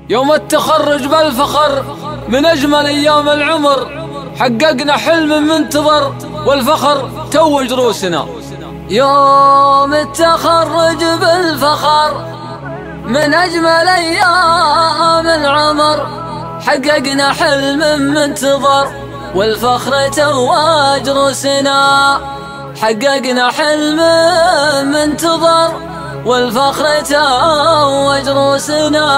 يوم التخرج بالفخر من أجمل أيام العمر، حققنا حلم منتظر والفخر توج روسنا. يوم التخرج بالفخر من أجمل أيام العمر، حققنا حلم منتظر والفخر توج روسنا. حققنا حلم منتظر والفخر توج روسنا.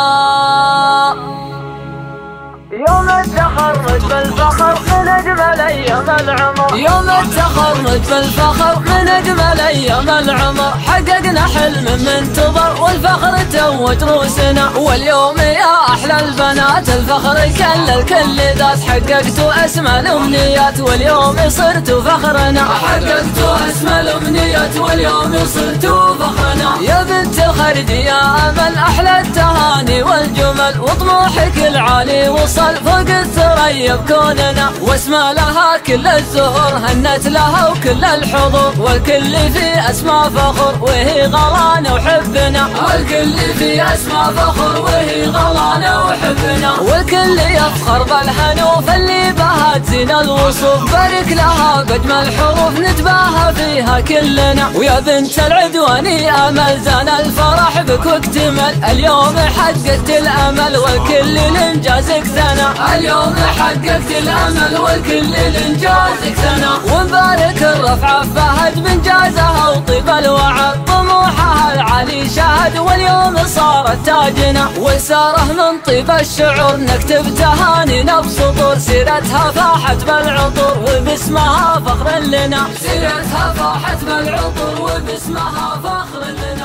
يوم التخرج بالفخر من أجمل أيام العمر، يوم التخرج بالفخر من أجمل أيام العمر، حققنا حلم منتظر والفخر توج روسنا. واليوم يا أحلى البنات الفخر كل الكل ذات، حققتوا أسمى الأمنيات واليوم صرتوا فخرنا. حققتوا أسمى الأمنيات واليوم صرتوا فخرنا. يا بنت الخرج يا أمل أحلى التهاني والجمل، وطموحك العالي وصل فوق الثريا بكوننا. واسمى لها كل الزهور هنت لها وكل الحضور، والكل في أسمى فخر وهي غلانا وحبنا. والكل في أسمى فخر وهي غلانا وحبنا. والكل يفخر بالحنوف اللي بها تزين الوصوف، بارك لها بأجمل حروف نتباهى فيها كلنا. ويا بنت العدواني أمل زان الفرح بك واكتمل، اليوم حققت الأمل والكل لإنجازك ثنى. اليوم حققت الأمل والكل لإنجازك ثنى. ونبارك الرفعة فهد بإنجازها وطيب الوعد، طموحها العالي شاهد واليوم صارت تاجنا. وساره من طيب الشعور نكتب تهانينا بسطور، سيرتها فاحت بالعطور وباسمها فخر لنا. سيرتها فاحت بالعطور وباسمها فخر لنا.